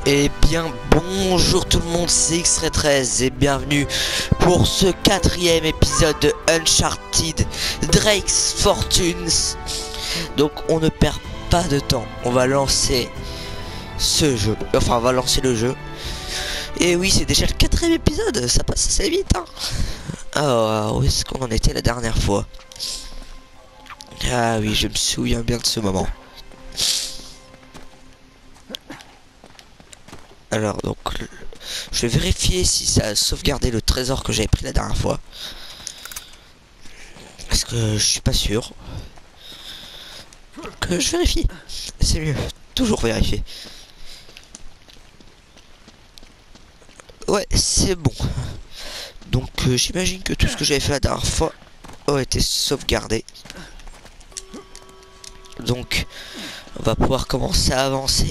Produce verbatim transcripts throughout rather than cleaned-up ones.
Eh bien bonjour tout le monde, c'est X-Ray treize et bienvenue pour ce quatrième épisode de Uncharted Drake's Fortunes. Donc on ne perd pas de temps, on va lancer ce jeu, enfin on va lancer le jeu. Et oui, c'est déjà le quatrième épisode, ça passe assez vite hein. Alors où est-ce qu'on en était la dernière fois? Ah oui, je me souviens bien de ce moment. Alors donc je vais vérifier si ça a sauvegardé le trésor que j'avais pris la dernière fois, parce que je suis pas sûr. Que je vérifie, c'est mieux, toujours vérifier. Ouais, c'est bon. Donc euh, j'imagine que tout ce que j'avais fait la dernière fois a été sauvegardé. Donc on va pouvoir commencer à avancer.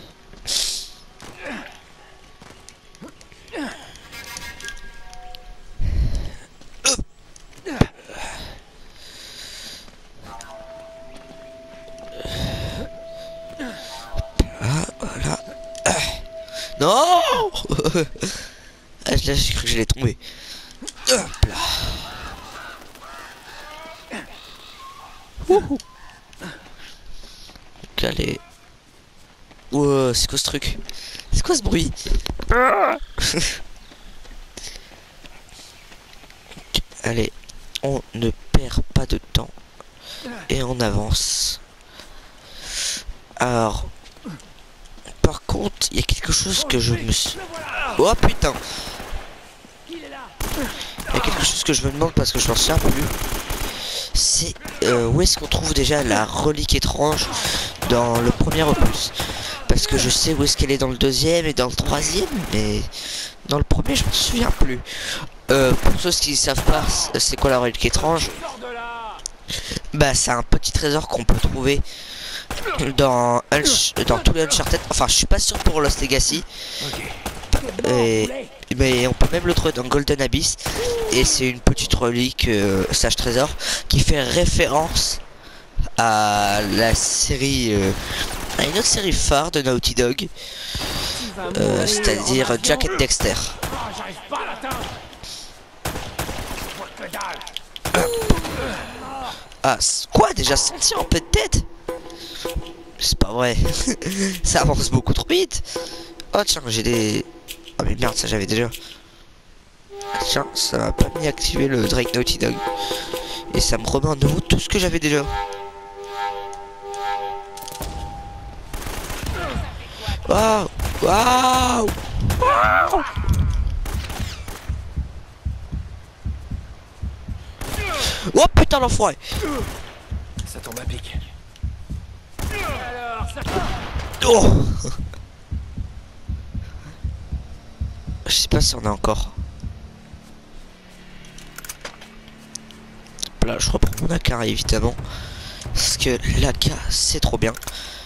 Non. Ah, là j'ai cru que j'allais tomber. Hop là. Wouhou. Donc allez. Wow, c'est quoi ce truc? C'est quoi ce bruit? Allez, on ne perd pas de temps et on avance. Alors, par contre, il y a quelque chose que je me suis... Oh putain! Il y a quelque chose que je me demande parce que je m'en souviens plus. C'est euh, où est-ce qu'on trouve déjà la relique étrange dans le premier opus? Parce que je sais où est-ce qu'elle est dans le deuxième et dans le troisième, mais dans le premier je m'en souviens plus. Euh, pour ceux qui ne savent pas c'est quoi la relique étrange, bah c'est un petit trésor qu'on peut trouver dans Unch dans tous les Uncharted. Enfin je suis pas sûr pour Lost Legacy, et, mais on peut même le trouver dans Golden Abyss. Et c'est une petite relique euh, sage trésor qui fait référence à la série euh, à une autre série phare de Naughty Dog, euh, c'est à dire Jack and Dexter. Ah quoi, déjà senti en pleine tête? C'est pas vrai. Ça avance beaucoup trop vite. Oh tiens, j'ai des... Oh mais merde, ça j'avais déjà. Tiens, ça m'a pas mis à activer le Drake Naughty Dog. Et ça me remet en nouveau tout ce que j'avais déjà. Waouh. Waouh. Waouh. Oh putain l'enfoiré. Ça tombe à pic. Oh. Je sais pas si on a encore. Là je reprends mon A K évidemment, parce que l'A K c'est trop bien.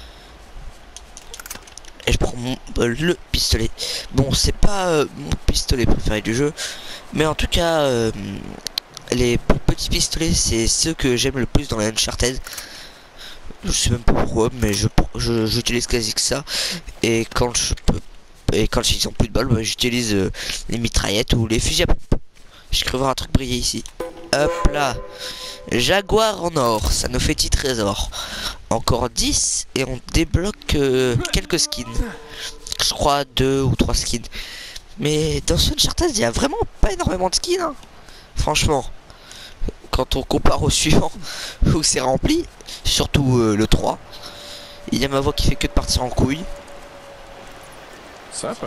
Et je prends mon, euh, le pistolet. Bon c'est pas euh, mon pistolet préféré du jeu, mais en tout cas euh, les petits pistolets c'est ceux que j'aime le plus dans les Uncharted. Je sais même pas pourquoi, mais je j'utilise quasi que ça. Et quand je peux, et quand ils ont plus de balles, bah, j'utilise euh, les mitraillettes ou les fusils à pompe. J'ai cru voir un truc briller ici. Hop là, Jaguar en or, ça nous fait dix trésors. Encore dix et on débloque euh, quelques skins. Je crois deux ou trois skins. Mais dans ce Uncharted, il y a vraiment pas énormément de skins hein. Franchement, quand on compare au suivant où c'est rempli, surtout euh, le trois, il y a ma voix qui fait que de partir en couille. Sympa.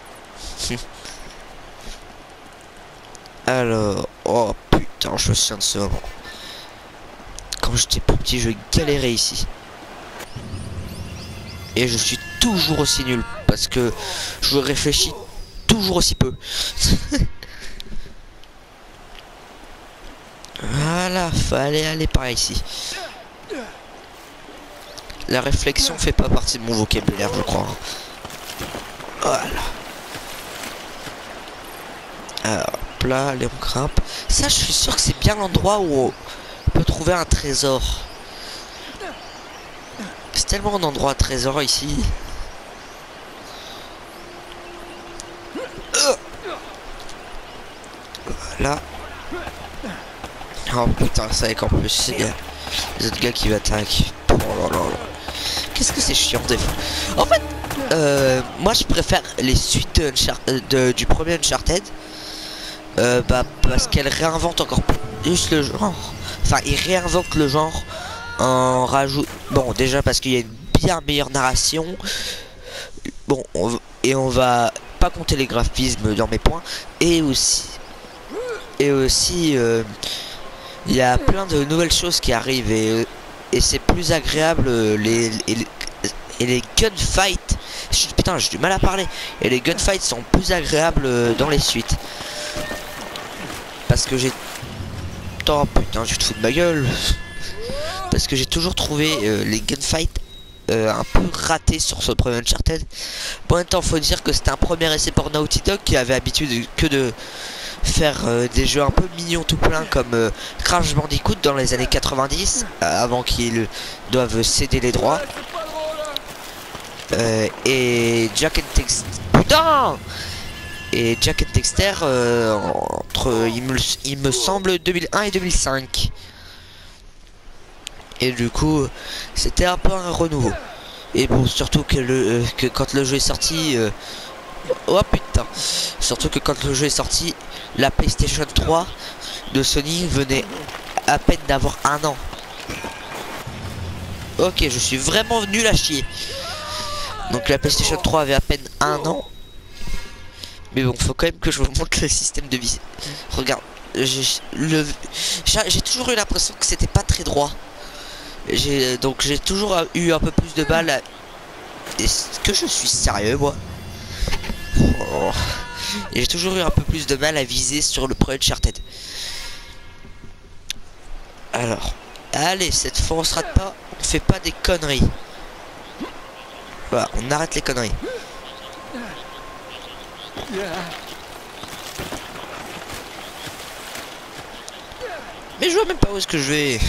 Alors, oh putain, je me souviens de ce moment. Quand j'étais plus petit, je galérais ici. Et je suis toujours aussi nul, parce que je réfléchis toujours aussi peu. Voilà, fallait aller par ici. La réflexion fait pas partie de mon vocabulaire, je crois. Voilà. Alors, là, allez, on grimpe. Ça, je suis sûr que c'est bien l'endroit où on peut trouver un trésor. C'est tellement un endroit à trésor ici. Euh. Voilà. Oh putain, c'est vrai qu'en plus, il y a les autres gars qui m'attaquent. Oh là là là. Qu'est-ce que c'est chiant des fois. En fait, euh, moi je préfère les suites de Uncharted, de, du premier Uncharted. Euh, bah, parce qu'elle réinvente encore plus le genre. Enfin, il réinvente le genre en rajoute. Bon, déjà parce qu'il y a une bien meilleure narration. Bon, on... et on va pas compter les graphismes dans mes points. Et aussi, et aussi, euh, il y a plein de nouvelles choses qui arrivent et, et c'est plus agréable. Les, et les, et les gunfights, putain, j'ai du mal à parler. Et les gunfights sont plus agréables dans les suites. Parce que j'ai... Oh putain, je te fous de ma gueule. Parce que j'ai toujours trouvé euh, les gunfights euh, un peu ratés sur ce premier Uncharted. Pour un temps, faut dire que c'était un premier essai pour Naughty Dog qui avait l'habitude que de faire euh, des jeux un peu mignons tout plein comme euh, Crash Bandicoot dans les années quatre-vingt-dix, euh, avant qu'ils doivent céder les droits. Euh, et Jack and Dexter... Putain Et Jack and Dexter euh, entre, il me, il me semble, deux mille un et deux mille cinq. Et du coup, c'était un peu un renouveau. Et bon, surtout que, le, euh, que quand le jeu est sorti... Euh... Oh putain. Surtout que quand le jeu est sorti, la PlayStation trois de Sony venait à peine d'avoir un an. Ok, je suis vraiment nul à chier. Donc la PlayStation trois avait à peine un an. Mais bon, faut quand même que je vous montre le système de vie. Regarde, j'ai toujours eu l'impression que c'était pas très droit. J'ai donc j'ai toujours eu un peu plus de balles. À... Est-ce que je suis sérieux, moi? Oh. J'ai toujours eu un peu plus de mal à viser sur le premier Uncharted. Alors, allez, cette fois on se rate pas, on fait pas des conneries. Voilà, on arrête les conneries. Mais je vois même pas où est-ce que je vais.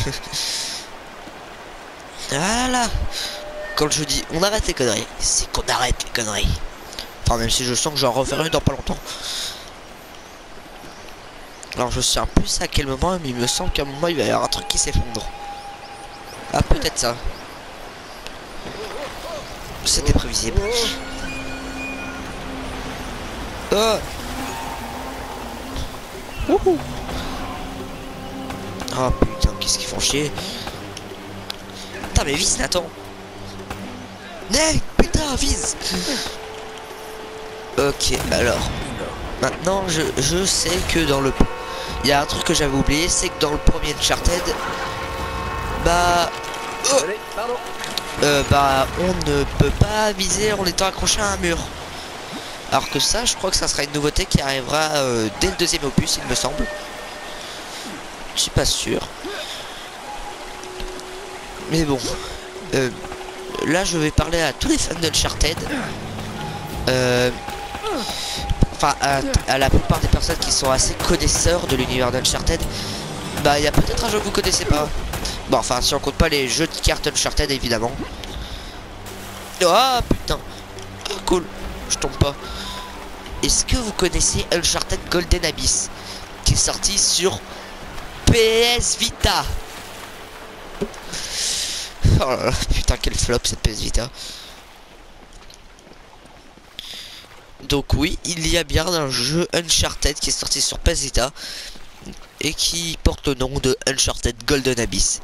Voilà. Quand je dis on arrête les conneries, c'est qu'on arrête les conneries. Enfin, même si je sens que j'en referai dans pas longtemps. Alors je sais un peu à quel moment, mais il me semble qu'à un moment il va y avoir un truc qui s'effondre. Ah, peut-être ça. C'était prévisible. Oh. Wouhou. Oh putain, qu'est-ce qu'ils font chier. Putain, mais vise, Nathan. Hey, putain, vise. Ok, alors. Maintenant, je, je sais que dans le... Il y a un truc que j'avais oublié, c'est que dans le premier Uncharted, bah... Oh, euh, bah, on ne peut pas viser en étant accroché à un mur. Alors que ça, je crois que ça sera une nouveauté qui arrivera euh, dès le deuxième opus, il me semble. Je suis pas sûr. Mais bon. Euh, là, je vais parler à tous les fans d'Uncharted. Euh... Enfin, à, à la plupart des personnes qui sont assez connaisseurs de l'univers d'Uncharted. Bah, il y a peut-être un jeu que vous connaissez pas. Bon, enfin, si on compte pas les jeux de cartes Uncharted, évidemment. Ah, oh, putain. Oh, cool. Je tombe pas. Est-ce que vous connaissez Uncharted Golden Abyss, qui est sorti sur P S Vita? Oh là là, putain, quel flop cette P S Vita. Donc oui, il y a bien un jeu Uncharted qui est sorti sur P S Vita et qui porte le nom de Uncharted Golden Abyss.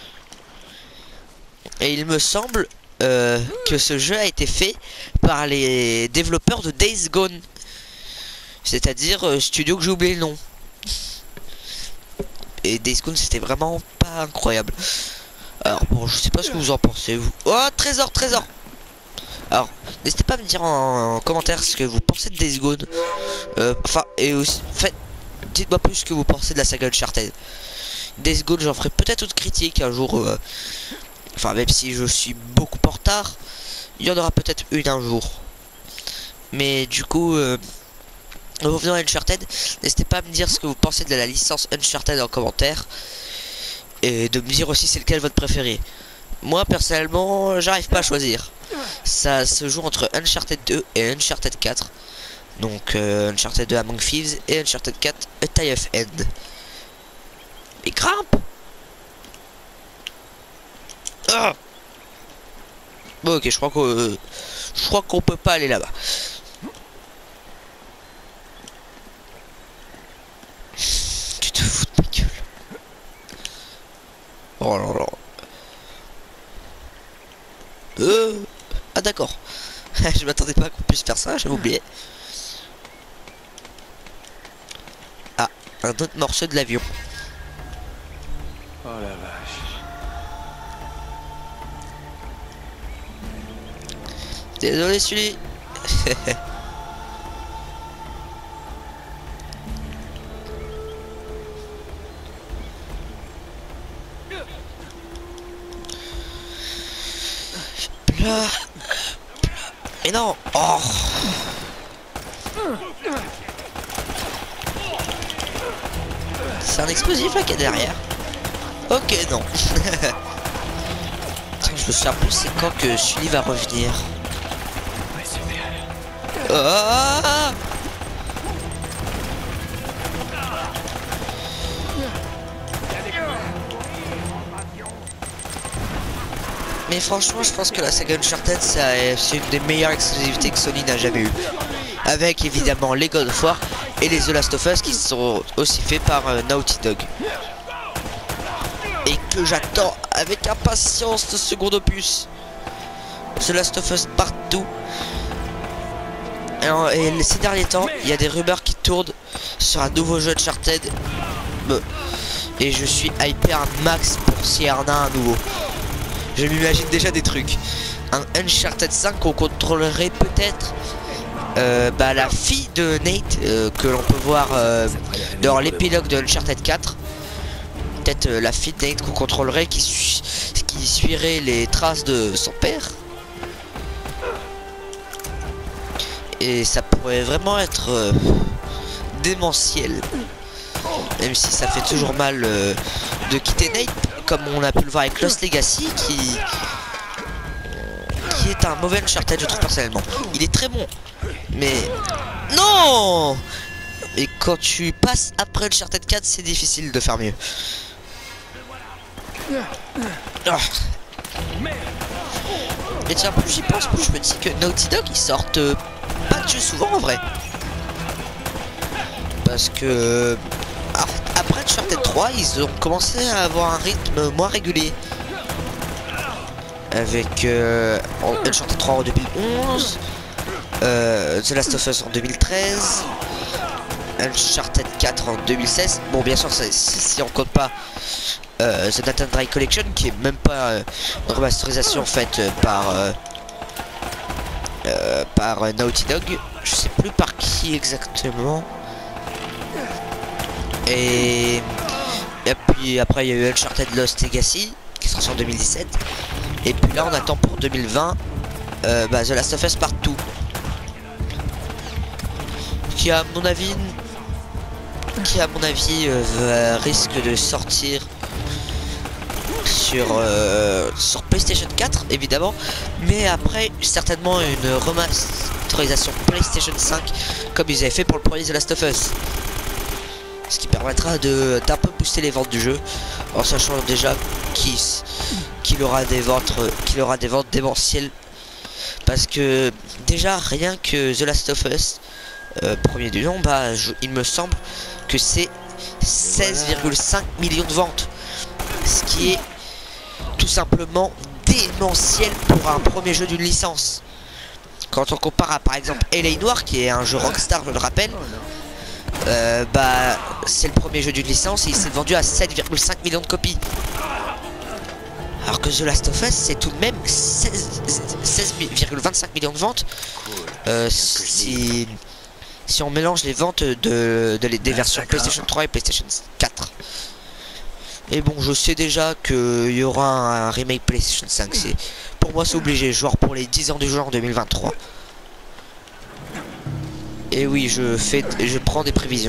Et il me semble euh, que ce jeu a été fait par les développeurs de Days Gone. C'est-à-dire euh, studio que j'ai oublié le nom. Et Days Gone, c'était vraiment pas incroyable. Alors bon, je sais pas ce que vous en pensez, vous. Oh, trésor, trésor. Alors, n'hésitez pas à me dire en, en commentaire ce que vous pensez de Days Gone. Euh, enfin, et aussi, faites, dites-moi plus ce que vous pensez de la saga Uncharted. Days Gone, j'en ferai peut-être autre critique un jour. Euh, enfin, même si je suis beaucoup en retard, il y en aura peut-être une un jour. Mais du coup, euh, revenons à Uncharted. N'hésitez pas à me dire ce que vous pensez de la licence Uncharted en commentaire. Et de me dire aussi c'est lequel votre préféré. Moi, personnellement, j'arrive pas à choisir. Ça se joue entre Uncharted deux et Uncharted quatre. Donc euh, Uncharted deux Among Thieves et Uncharted quatre A Tie of End. Mais grimpe. Ah bon, ok, je crois que euh, je crois qu'on peut pas aller là-bas. Tu te fous de ma gueule. Oh là là. Euh... Ah d'accord. Je m'attendais pas qu'on puisse faire ça, j'avais oublié. Ah, un autre morceau de l'avion. Oh la vache. Désolé Sully. Plat. Mais non. Oh. C'est un explosif là qu'il y a derrière. Ok, non. Attends, je me souviens plus c'est quand que Sully va revenir. Ah. Mais franchement, je pense que la saga Uncharted, c'est une des meilleures exclusivités que Sony n'a jamais eu. Avec évidemment les God of War et les The Last of Us qui sont aussi faits par euh, Naughty Dog. Et que j'attends avec impatience ce second opus. The Last of Us Part deux. Alors, et ces derniers temps, il y a des rumeurs qui tournent sur un nouveau jeu Uncharted. Et je suis hypé un max pour s'il y en a un nouveau. Je m'imagine déjà des trucs. Un Uncharted cinq qu'on contrôlerait peut-être euh, bah, la fille de Nate euh, que l'on peut voir euh, dans l'épilogue de Uncharted quatre. Peut-être euh, la fille de Nate qu'on contrôlerait qui, su qui suivrait les traces de son père. Et ça pourrait vraiment être euh, démentiel. Même si ça fait toujours mal euh, de quitter Nate, comme on a pu le voir avec Lost Legacy, qui, qui est un mauvais Uncharted, je trouve personnellement. Il est très bon, mais non. Et quand tu passes après Uncharted quatre, c'est difficile de faire mieux. Oh. Et tiens, plus j'y pense, plus je me dis que Naughty Dog ils sortent euh, pas de jeux souvent en vrai. Parce que alors, après Uncharted trois, ils ont commencé à avoir un rythme moins régulier. Avec euh, Uncharted trois en deux mille onze, euh, The Last of Us en deux mille treize, Uncharted quatre en deux mille seize. Bon, bien sûr, si, si on compte pas euh, The Nathan Drake Collection, qui est même pas euh, une remasterisation faite euh, par euh, euh, par euh, Naughty Dog. Je sais plus par qui exactement. Et, et puis après il y a eu Uncharted Lost Legacy qui est sorti en deux mille dix-sept. Et puis là on attend pour deux mille vingt euh, bah, The Last of Us Part deux, qui à mon avis qui à mon avis euh, risque de sortir sur, euh, sur PlayStation quatre évidemment, mais après certainement une remasterisation PlayStation cinq comme ils avaient fait pour le premier The Last of Us. Ce qui permettra de d'un peu booster les ventes du jeu, en sachant déjà qu'il qu'il aura des ventes qu'il aura des ventes démentielles. Parce que déjà rien que The Last of Us euh, premier du nom, bah je, il me semble que c'est seize virgule cinq millions de ventes, ce qui est tout simplement démentiel pour un premier jeu d'une licence. Quand on compare à par exemple L A Noire, qui est un jeu Rockstar, je le rappelle. Euh, bah c'est le premier jeu d'une licence et il s'est vendu à sept virgule cinq millions de copies. Alors que The Last of Us c'est tout de même seize virgule vingt-cinq millions de ventes. euh, si, si on mélange les ventes de, de les, des versions PlayStation trois et PlayStation quatre. Et bon, je sais déjà qu'il y aura un remake PlayStation cinq. Pour moi c'est obligé, genre pour les dix ans du jeu en deux mille vingt-trois. Et oui, je fais, je prends des prévisions.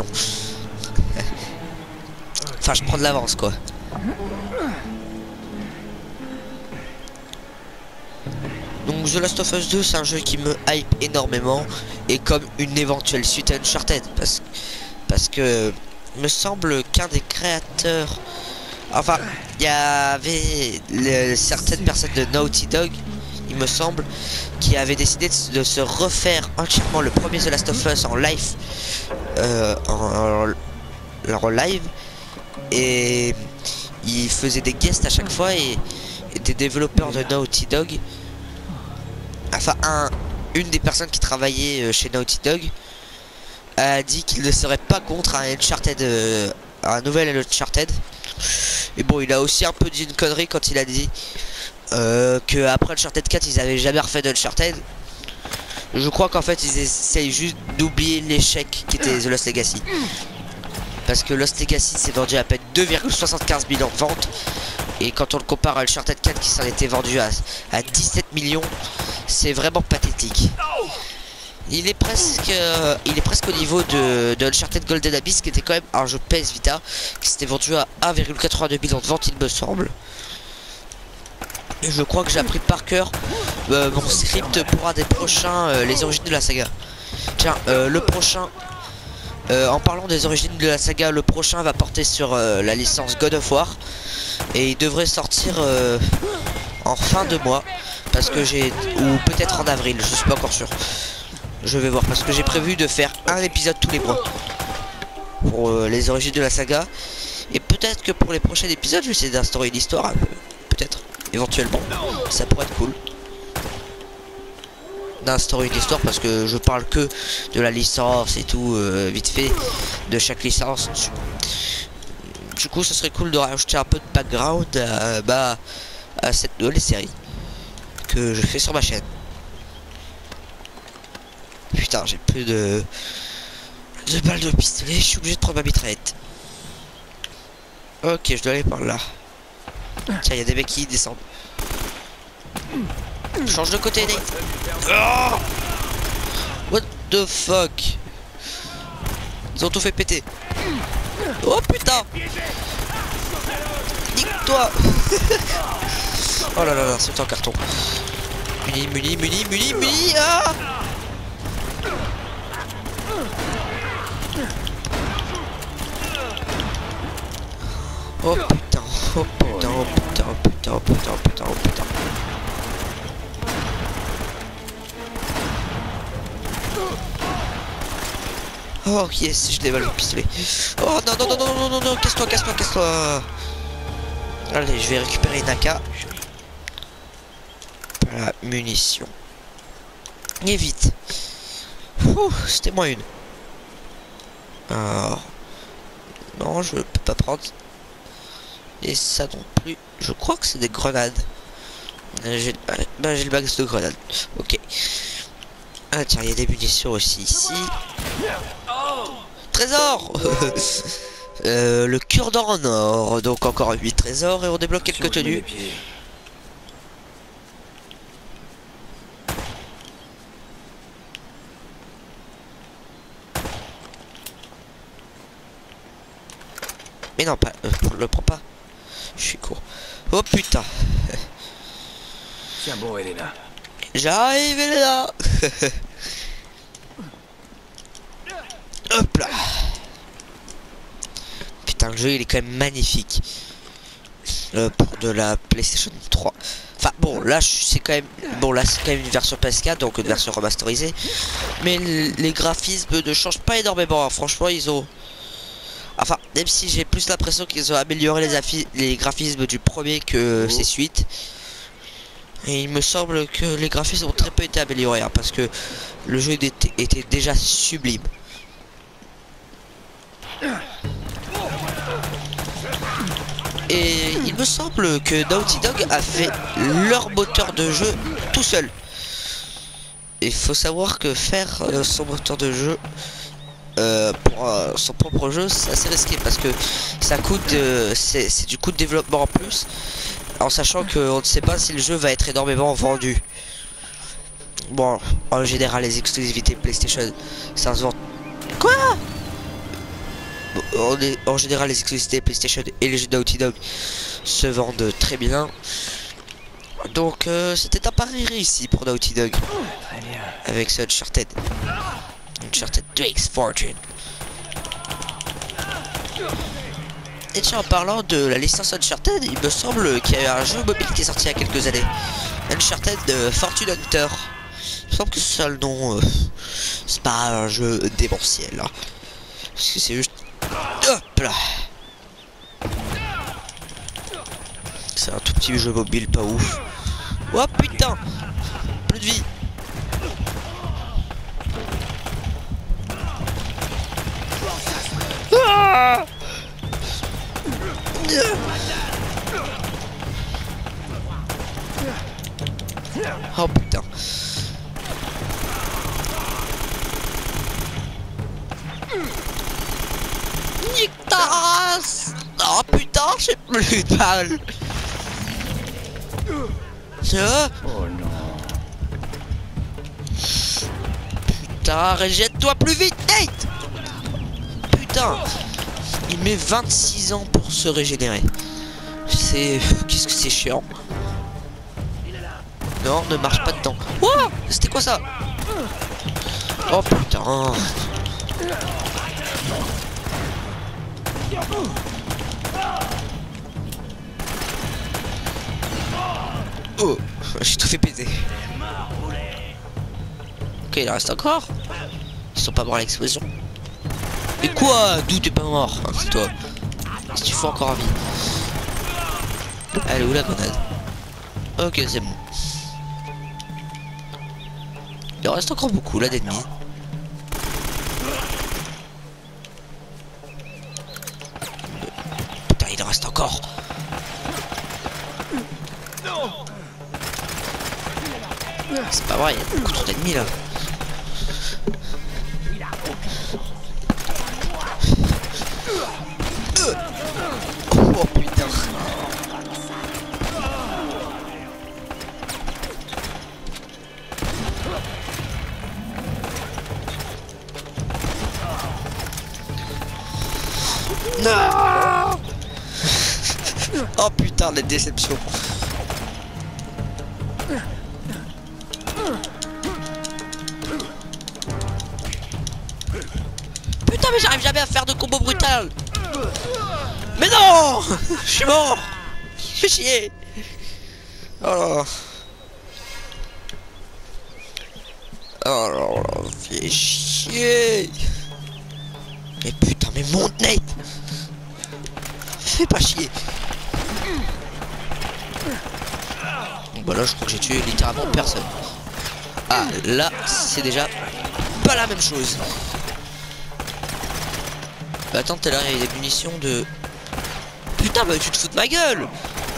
Enfin, je prends de l'avance, quoi. Donc Donc The Last of Us deux, c'est un jeu qui me hype énormément, et comme une éventuelle suite à Uncharted, parce, parce que me semble qu'un des créateurs, enfin il y avait le, certaines personnes de Naughty Dog, il me semble, qui avaient décidé de, de se refaire entièrement le premier The Last of Us en live, euh, en, en, en live, et ils faisaient des guests à chaque fois, et, et des développeurs de Naughty Dog, enfin un, une des personnes qui travaillait chez Naughty Dog a dit qu'il ne serait pas contre un Uncharted, euh, un nouvel Uncharted. Et bon, il a aussi un peu dit une connerie quand il a dit euh, que après Uncharted quatre ils avaient jamais refait d'Uncharted. Je crois qu'en fait ils essayent juste d'oublier l'échec qui était The Lost Legacy, parce que Lost Legacy s'est vendu à peine deux virgule soixante-quinze millions de ventes, et quand on le compare à Uncharted quatre qui s'en était vendu à, à dix-sept millions, c'est vraiment pathétique. Il est presque euh, il est presque au niveau de, de Uncharted Golden Abyss, qui était quand même un jeu P S Vita qui s'était vendu à un virgule quatre-vingt-deux millions de ventes, il me semble. Et je crois que j'ai appris par cœur euh, mon script pour un des prochains euh, les origines de la saga. Tiens, euh, le prochain, euh, en parlant des origines de la saga, le prochain va porter sur euh, la licence God of War, et il devrait sortir euh, en fin de mois, parce que j'ai, ou peut-être en avril, je suis pas encore sûr. Je vais voir, parce que j'ai prévu de faire un épisode tous les mois pour euh, les origines de la saga, et peut-être que pour les prochains épisodes je vais essayer d'instaurer une histoire, euh, peut-être, éventuellement, ça pourrait être cool d'instaurer une histoire, parce que je parle que de la licence et tout, euh, vite fait, de chaque licence. Du coup, ce serait cool de rajouter un peu de background à, bah, à cette nouvelle série que je fais sur ma chaîne. Putain, j'ai plus de... de balles de pistolet, je suis obligé de prendre ma mitraillette. Ok, je dois aller par là. Tiens, il y a des mecs qui descendent. Change de côté, Nate. Oh, what the fuck? Ils ont tout fait péter. Oh putain! Nique-toi! Oh là là là, c'est en carton. Muni, muni, muni, muni, muni! Ah! Oh putain, oh putain, oh putain, oh putain, oh putain, oh putain, oh putain. Oh yes, je dévale le pistolet. Oh non, non, non, non, non, non, non, casse-toi, casse-toi, casse-toi. Allez, je vais récupérer une A K. La munition. Et vite. C'était moins une. Alors... non, je peux pas prendre. Et ça non plus. Je crois que c'est des grenades. J'ai bah, le bague de grenades. Ok. Ah tiens, il y a des munitions aussi ici. Trésor. euh, Le cure-dent en or. Donc encore huit trésors, et on débloque quelques tenues. Mais non, pas, euh, le prends pas. Je suis con. Oh putain. Tiens bon, Elena. J'arrive, Elena. Hop là. Putain, le jeu il est quand même magnifique. Euh, pour de la PlayStation trois. Enfin bon, là c'est quand même bon là c'est quand même une version P S quatre, donc une version remasterisée. Mais les graphismes ne changent pas énormément. Hein. Franchement, ils ont. Enfin, même si j'ai plus l'impression qu'ils ont amélioré les, les graphismes du premier que oh. ses suites. Et il me semble que les graphismes ont très peu été améliorés, hein, parce que le jeu était, était déjà sublime. Et il me semble que Naughty Dog a fait leur moteur de jeu tout seul. Il faut savoir que faire euh, son moteur de jeu Euh, pour euh, son propre jeu, c'est assez risqué, parce que ça coûte euh, c'est du coût de développement en plus, en sachant qu'on ne sait pas si le jeu va être énormément vendu. Bon, en général les exclusivités PlayStation, ça se vend. Quoi? Bon, on est, en général les exclusivités PlayStation et les jeux Naughty Dog se vendent très bien. Donc euh, c'était un pari réussi pour Naughty Dog. Très bien. Avec ce Uncharted. Uncharted deux X Fortune. Et tiens, en parlant de la licence Uncharted, il me semble qu'il y a un jeu mobile qui est sorti il y a quelques années. Uncharted de Fortune Hunter. Il me semble que c'est ça le nom. Euh, c'est pas un jeu démentiel. Hein. Parce que c'est juste... Hop là. C'est un tout petit jeu mobile, pas ouf. Oh putain. Plus de vie. Ah. Oh putain. Nique ta race. Oh putain, j'ai plus de balles. Tiens. Oh non. Putain, rejette-toi plus vite, Nate. Putain. Il met vingt-six ans pour se régénérer. C'est... Qu'est-ce que c'est chiant. Non, ne marche pas dedans. Oh, c'était quoi ça? Oh putain. Oh, j'ai tout fait péter. Ok, il en reste encore. Ils sont pas morts à l'explosion. Et quoi? D'où t'es pas mort? Hein, c'est toi. Qu'est-ce que tu fais encore en vie? Elle est où la grenade? Ok, c'est bon. Il en reste encore beaucoup là d'ennemis. Putain, il en reste encore. C'est pas vrai, il y a beaucoup trop d'ennemis là. Oh putain. Non. Oh putain, la déception. Putain, mais j'arrive jamais à faire de combo brutal. Mais non. Je suis mort. Fais chier. Oh là là. Oh là là, fais chier. Mais putain, mais monte Nate. Fais pas chier. Bon bah là je crois que j'ai tué littéralement personne. Ah là c'est déjà pas la même chose. Bah, attends, tout à l'heure il y a des munitions de... Putain bah tu te fous de ma gueule.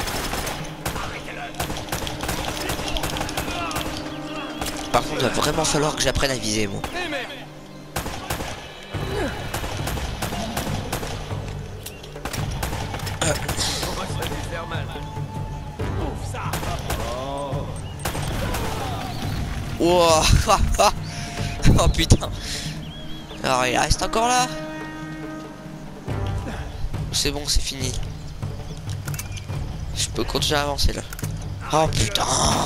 Par contre il va vraiment falloir que j'apprenne à viser moi. Wow. Oh putain. Alors il reste encore là. C'est bon, c'est fini. Je peux continuer à avancer là. Oh putain.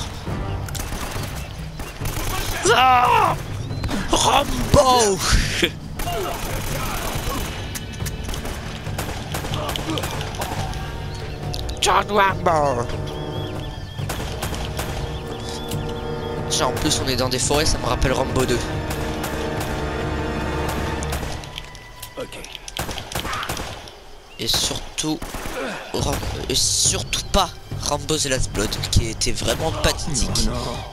Ah, Rambo. John Rambo. En plus on est dans des forêts, ça me rappelle Rambo deux. Ok. Et surtout Ram... et surtout pas Rambo The Last Blood qui était vraiment pathétique. Non, non.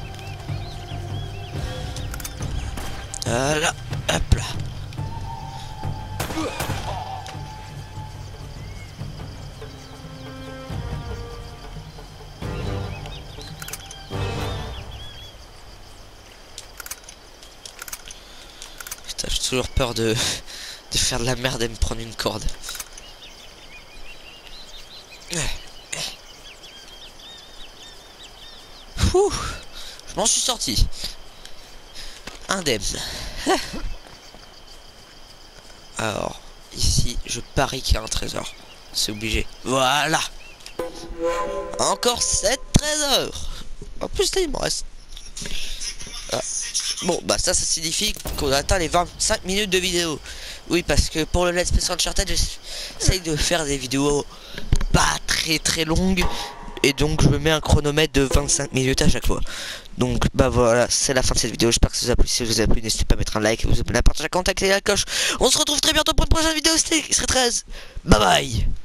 Voilà, hop là. J'ai toujours peur de, de faire de la merde et me prendre une corde. Ouh, je m'en suis sorti. Indemne. Alors, ici, je parie qu'il y a un trésor. C'est obligé. Voilà. Encore sept trésors. En plus là il me reste. Ah. Bon bah ça ça signifie qu'on a atteint les vingt-cinq minutes de vidéo. Oui parce que pour le Let's Play sur Uncharted j'essaye de faire des vidéos pas très très longues. Et donc je me mets un chronomètre de vingt-cinq minutes à chaque fois. Donc bah voilà, c'est la fin de cette vidéo. J'espère que ça vous a plu. Si vous a plu, n'hésitez pas à mettre un like, vous abonner, à partager, à contacter la coche. On se retrouve très bientôt pour une prochaine vidéo. C'était X treize. Bye bye.